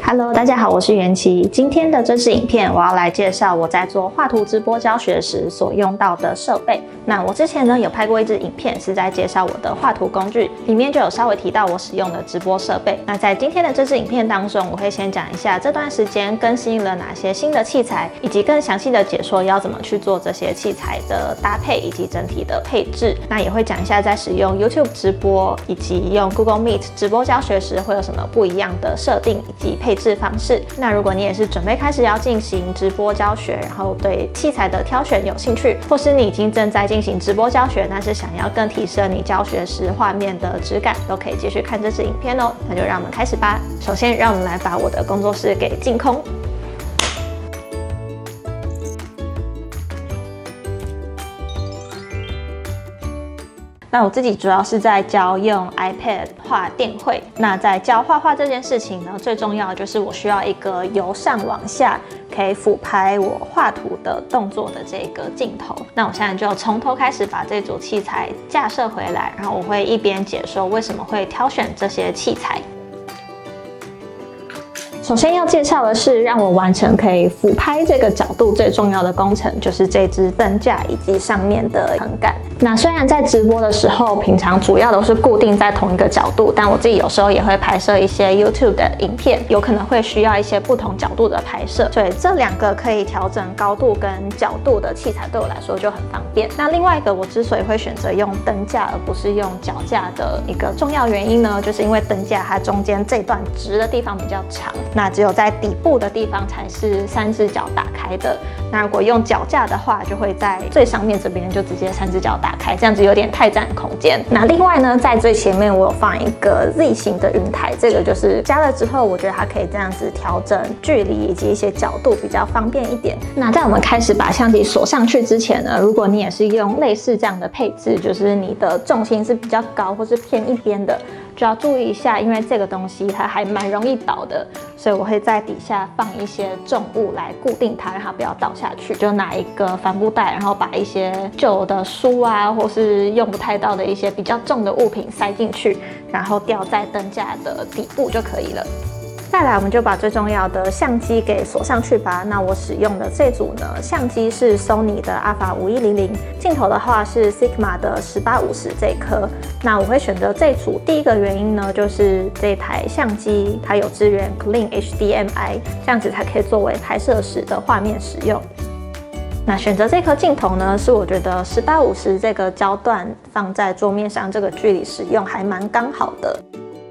Hello， 大家好，我是元琪。今天的这支影片，我要来介绍我在做画图直播教学时所用到的设备。那我之前呢有拍过一支影片，是在介绍我的画图工具，里面就有稍微提到我使用的直播设备。那在今天的这支影片当中，我会先讲一下这段时间更新了哪些新的器材，以及更详细的解说要怎么去做这些器材的搭配以及整体的配置。那也会讲一下在使用 YouTube 直播以及用 Google Meet 直播教学时会有什么不一样的设定以及配置方式。那如果你也是准备开始要进行直播教学，然后对器材的挑选有兴趣，或是你已经正在进行直播教学，但是想要更提升你教学时画面的质感，都可以继续看这支影片哦。那就让我们开始吧。首先，让我们来把我的工作室给净空。那我自己主要是在教用 iPad 画电绘。那在教画画这件事情呢，最重要的就是我需要一个由上往下可以俯拍我画图的动作的这个镜头。那我现在就从头开始把这组器材架设回来，然后我会一边解说为什么会挑选这些器材。首先要介绍的是，让我完成可以俯拍这个角度最重要的工程，就是这支灯架以及上面的横杆。那虽然在直播的时候，平常主要都是固定在同一个角度，但我自己有时候也会拍摄一些 YouTube 的影片，有可能会需要一些不同角度的拍摄，所以这两个可以调整高度跟角度的器材对我来说就很方便。那另外一个，我之所以会选择用灯架而不是用脚架的一个重要原因呢，就是因为灯架它中间这段直的地方比较长，那只有在底部的地方才是3只脚打开的。那如果用脚架的话，就会在最上面这边就直接3只脚打开，这样子有点太占空间。那另外呢，在最前面我有放一个 Z 型的云台，这个就是加了之后，我觉得它可以这样子调整距离以及一些角度，比较方便一点。那在我们开始把相机锁上去之前呢，如果你也是用类似这样的配置，就是你的重心是比较高或是偏一边的，就要注意一下，因为这个东西它还蛮容易倒的，所以我会在底下放一些重物来固定它，让它不要倒下去。就拿一个帆布袋，然后把一些旧的书啊，或是用不太到的一些比较重的物品塞进去，然后吊在灯架的底部就可以了。再来，我们就把最重要的相机给锁上去吧。那我使用的这组呢，相机是 Sony 的 Alpha 5100，镜头的话是 Sigma 的1850这一颗。那我会选择这组，第一个原因呢，就是这台相机它有支援 Clean HDMI， 这样子才可以作为拍摄时的画面使用。那选择这颗镜头呢，是我觉得1850这个焦段放在桌面上这个距离使用还蛮刚好的。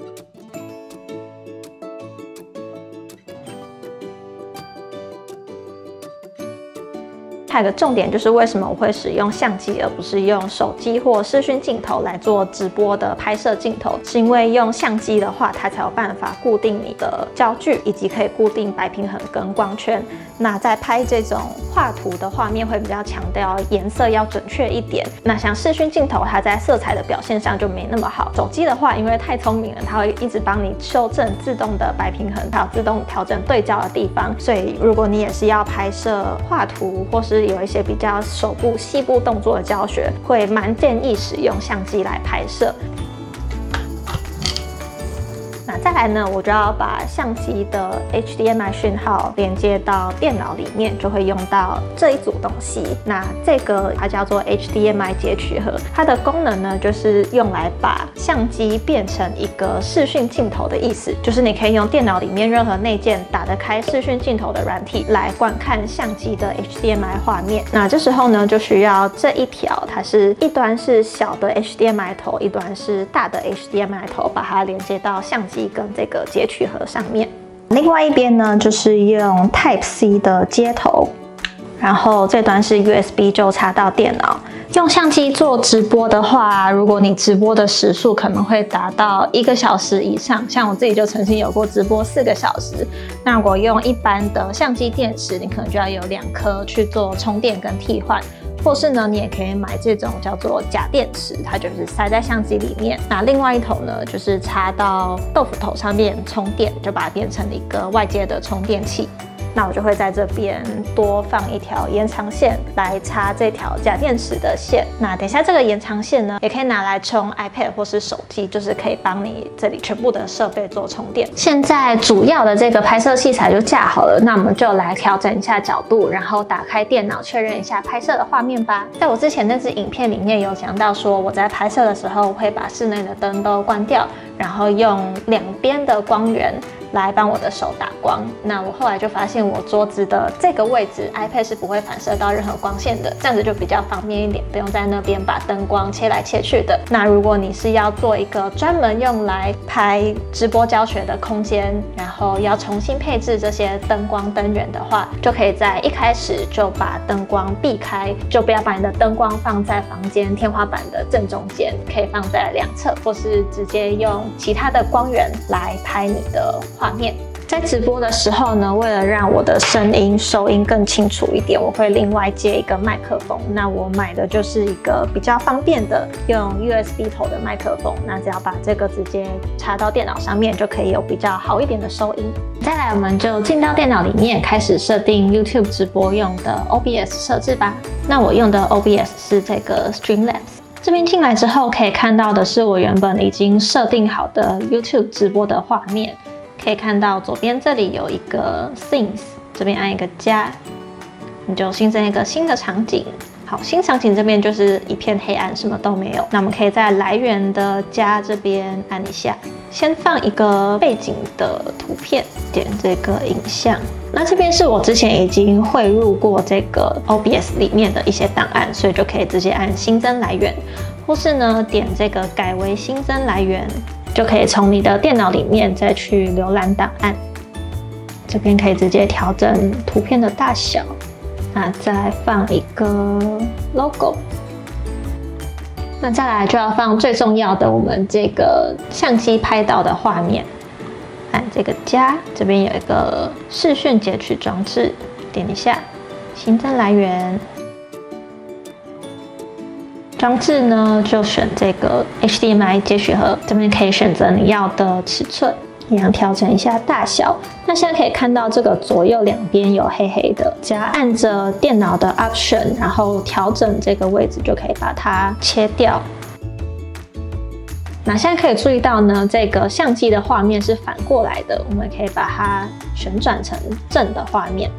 还有个重点就是为什么我会使用相机而不是用手机或视讯镜头来做直播的拍摄镜头，是因为用相机的话，它才有办法固定你的焦距，以及可以固定白平衡跟光圈。那在拍这种画图的画面会比较强调颜色要准确一点。那像视讯镜头，它在色彩的表现上就没那么好。手机的话，因为太聪明了，它会一直帮你修正自动的白平衡，还有自动调整对焦的地方。所以如果你也是要拍摄画图，或是有一些比较手部细部动作的教学，会蛮建议使用相机来拍摄。那再来呢，我就要把相机的 HDMI 讯号连接到电脑里面，就会用到这一组东西。那这个它叫做 HDMI 截取盒，它的功能呢，就是用来把相机变成一个视讯镜头的意思，就是你可以用电脑里面任何内建打得开视讯镜头的软体来观看相机的 HDMI 画面。那这时候呢，就需要这一条，它是一端是小的 HDMI 头，一端是大的 HDMI 头，把它连接到相机跟这个截取盒上面。另外一边呢，就是用 Type-C 的接头，然后这端是 USB 就插到电脑。用相机做直播的话，如果你直播的时数可能会达到1个小时以上，像我自己就曾经有过直播4个小时。那如果用一般的相机电池，你可能就要有2颗去做充电跟替换。或是呢，你也可以买这种叫做假电池，它就是塞在相机里面。那另外一头呢，就是插到豆腐头上面充电，就把它变成一个外接的充电器。 那我就会在这边多放一条延长线来插这条假电池的线。那等一下这个延长线呢，也可以拿来充 iPad 或是手机，就是可以帮你这里全部的设备做充电。现在主要的这个拍摄器材就架好了，那我们就来调整一下角度，然后打开电脑确认一下拍摄的画面吧。在我之前那支影片里面有讲到说，我在拍摄的时候会把室内的灯都关掉，然后用两边的光源来帮我的手打光。那我后来就发现我桌子的这个位置 iPad 是不会反射到任何光线的，这样子就比较方便一点，不用在那边把灯光切来切去的。那如果你是要做一个专门用来拍直播教学的空间，然后要重新配置这些灯光灯源的话，就可以在一开始就把灯光避开，就不要把你的灯光放在房间天花板的正中间，可以放在两侧，或是直接用其他的光源来拍你的画面。在直播的时候呢，为了让我的声音收音更清楚一点，我会另外接一个麦克风。那我买的就是一个比较方便的用 USB 头的麦克风，那只要把这个直接插到电脑上面，就可以有比较好一点的收音。再来，我们就进到电脑里面，开始设定 YouTube 直播用的 OBS 设置吧。那我用的 OBS 是这个 Streamlabs。这边进来之后，可以看到的是我原本已经设定好的 YouTube 直播的画面。可以看到左边这里有一个 Scenes， 这边按一个加，你就新增一个新的场景。好，新场景这边就是一片黑暗，什么都没有。那我们可以在来源的加这边按一下，先放一个背景的图片，点这个影像。那这边是我之前已经汇入过这个 OBS 里面的一些档案，所以就可以直接按新增来源，或是呢点这个改为新增来源。就可以从你的电脑里面再去浏览档案，这边可以直接调整图片的大小，那再放一个 logo， 那再来就要放最重要的我们这个相机拍到的画面，按这个加，这边有一个视讯截取装置，点一下，新增来源。装置呢，就选这个 HDMI 接续盒，这边可以选择你要的尺寸，一样调整一下大小。那现在可以看到这个左右两边有黑黑的，只要按着电脑的 Option， 然后调整这个位置，就可以把它切掉。那现在可以注意到呢，这个相机的画面是反过来的，我们可以把它旋转成正的画面。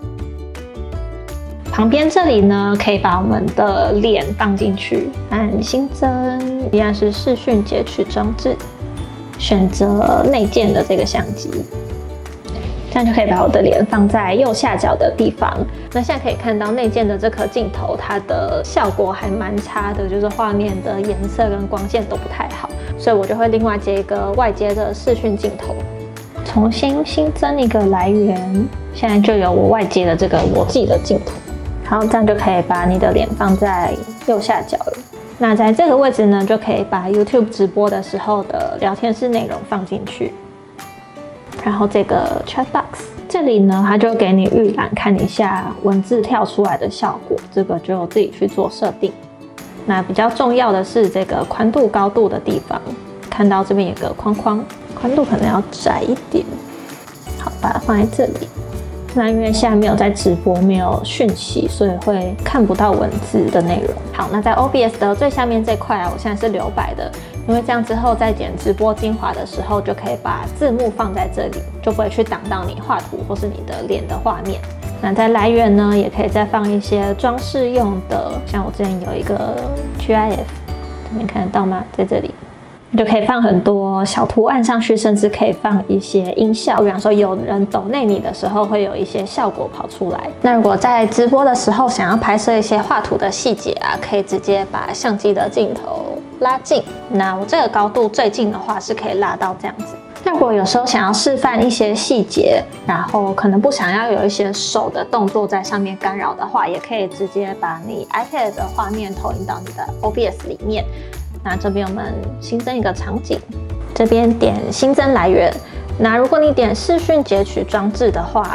旁边这里呢，可以把我们的脸放进去，按新增，一样是视讯截取装置，选择内建的这个相机，这样就可以把我的脸放在右下角的地方。那现在可以看到内建的这颗镜头，它的效果还蛮差的，就是画面的颜色跟光线都不太好，所以我就会另外接一个外接的视讯镜头，重新新增一个来源，现在就有我外接的这个我自己的镜头。好，这样就可以把你的脸放在右下角了。那在这个位置呢，就可以把 YouTube 直播的时候的聊天室内容放进去。然后这个 Chat Box 这里呢，它就给你预览看一下文字跳出来的效果，这个就自己去做设定。那比较重要的是这个宽度高度的地方，看到这边有个框框，宽度可能要窄一点。好，把它放在这里。那因为现在没有在直播，没有讯息，所以会看不到文字的内容。好，那在 OBS 的最下面这块啊，我现在是留白的，因为这样之后在剪直播精华的时候，就可以把字幕放在这里，就不会去挡到你画图或是你的脸的画面。那在来源呢，也可以再放一些装饰用的，像我之前有一个 GIF， 这边看得到吗？在这里。你就可以放很多小图案上去，甚至可以放一些音效，比方说有人抖内你的时候，会有一些效果跑出来。那如果在直播的时候想要拍摄一些画图的细节啊，可以直接把相机的镜头拉近。那我这个高度最近的话是可以拉到这样子。那如果有时候想要示范一些细节，然后可能不想要有一些手的动作在上面干扰的话，也可以直接把你 iPad 的画面投影到你的 OBS 里面。那这边我们新增一个场景，这边点新增来源。那如果你点视讯截取装置的话，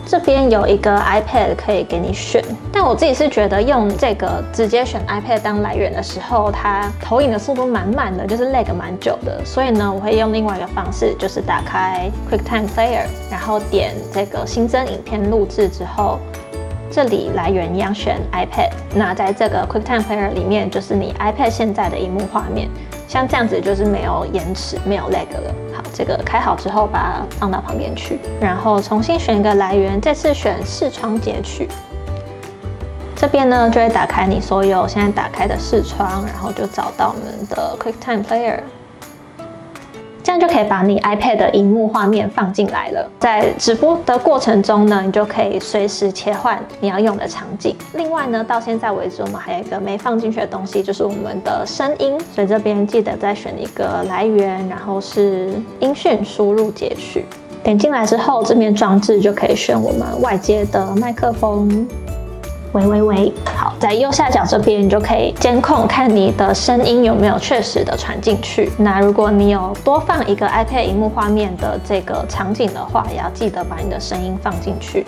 这边有一个 iPad 可以给你选，但我自己是觉得用这个直接选 iPad 当来源的时候，它投影的速度蛮慢的，就是 lag 蛮久的。所以呢，我会用另外一个方式，就是打开 QuickTime Player， 然后点这个新增影片录制之后，这里来源一样选 iPad。那在这个 QuickTime Player 里面，就是你 iPad 现在的萤幕画面。像这样子就是没有延迟，没有 lag 了。好，这个开好之后把它放到旁边去，然后重新选一个来源，这次选视窗截取。这边呢就会打开你所有现在打开的视窗，然后就找到我们的 QuickTime Player。这样就可以把你 iPad 的萤幕画面放进来了。在直播的过程中呢，你就可以随时切换你要用的场景。另外呢，到现在为止，我们还有一个没放进去的东西，就是我们的声音。所以这边记得再选一个来源，然后是音讯输入截取。点进来之后，这边装置就可以选我们外接的麦克风。喂，好，在右下角这边你就可以监控看你的声音有没有确实的传进去。那如果你有多放一个 iPad 萤幕画面的这个场景的话，也要记得把你的声音放进去。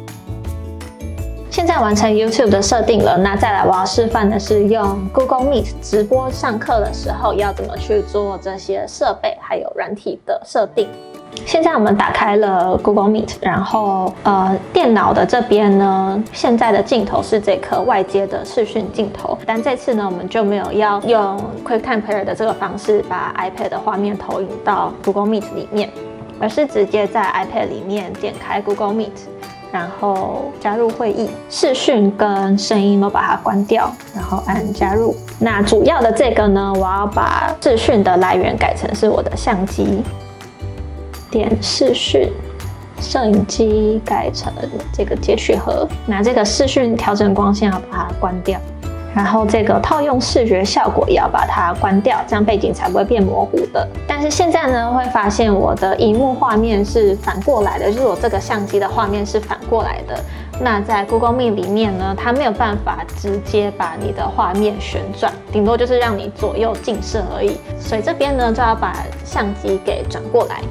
现在完成 YouTube 的设定了，那再来我要示范的是用 Google Meet 直播上课的时候要怎么去做这些设备还有软体的设定。现在我们打开了 Google Meet， 然后电脑的这边呢，现在的镜头是这颗外接的视讯镜头，但这次呢，我们就没有要用 QuickTime Player 的这个方式把 iPad 的画面投影到 Google Meet 里面，而是直接在 iPad 里面点开 Google Meet， 然后加入会议，视讯跟声音都把它关掉，然后按加入。那主要的这个呢，我要把视讯的来源改成是我的相机。点视讯，摄影机改成这个截取盒。拿这个视讯调整光线要把它关掉，然后这个套用视觉效果也要把它关掉，这样背景才不会变模糊的。但是现在呢，会发现我的萤幕画面是反过来的，就是我这个相机的画面是反过来的。那在 Google Meet 里面呢，它没有办法直接把你的画面旋转，顶多就是让你左右近摄而已。所以这边呢，就要把相机给转过来。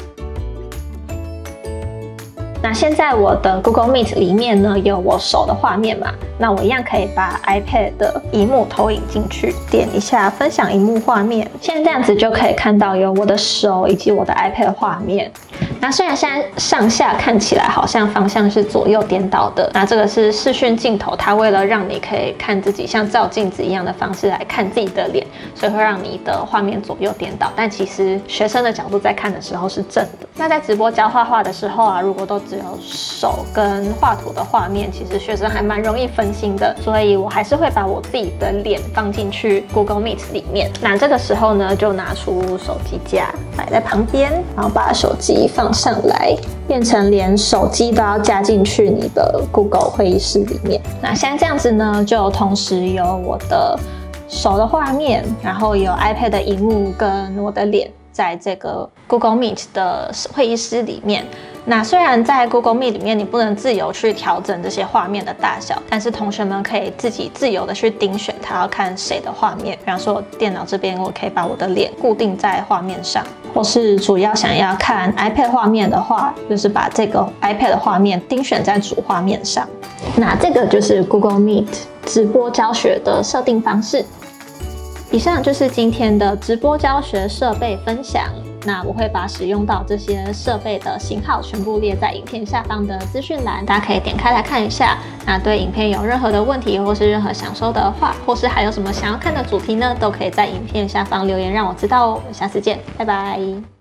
那现在我的 Google Meet 里面呢有我手的画面嘛，那我一样可以把 iPad 的萤幕投影进去，点一下分享萤幕画面，现在这样子就可以看到有我的手以及我的 iPad 画面。那虽然现在上下看起来好像方向是左右颠倒的，那这个是视讯镜头，它为了让你可以看自己像照镜子一样的方式来看自己的脸，所以会让你的画面左右颠倒。但其实学生的角度在看的时候是正的。那在直播教画画的时候啊，如果都只有手跟画图的画面，其实学生还蛮容易分心的，所以我还是会把我自己的脸放进去 Google Meet 里面。那这个时候呢，就拿出手机架摆在旁边，然后把手机放上来，变成连手机都要加进去你的 Google 会议室里面。那现在这样子呢，就同时有我的手的画面，然后有 iPad 的萤幕跟我的脸在这个 Google Meet 的会议室里面。那虽然在 Google Meet 里面你不能自由去调整这些画面的大小，但是同学们可以自己自由的去盯选他要看谁的画面。比方说我电脑这边我可以把我的脸固定在画面上，或是主要想要看 iPad 画面的话，就是把这个 iPad 的画面盯选在主画面上。那这个就是 Google Meet 直播教学的设定方式。以上就是今天的直播教学设备分享。那我会把使用到这些设备的型号全部列在影片下方的资讯栏，大家可以点开来看一下。那对影片有任何的问题，或是任何想说的话，或是还有什么想要看的主题呢，都可以在影片下方留言让我知道哦。我们下次见，拜拜。